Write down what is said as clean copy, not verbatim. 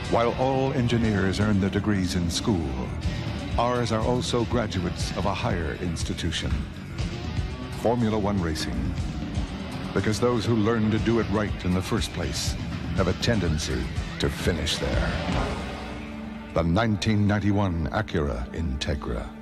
While all engineers earn their degrees in school, ours are also graduates of a higher institution. Formula One racing. Because those who learn to do it right in the first place have a tendency to finish there. The 1991 Accura Integra.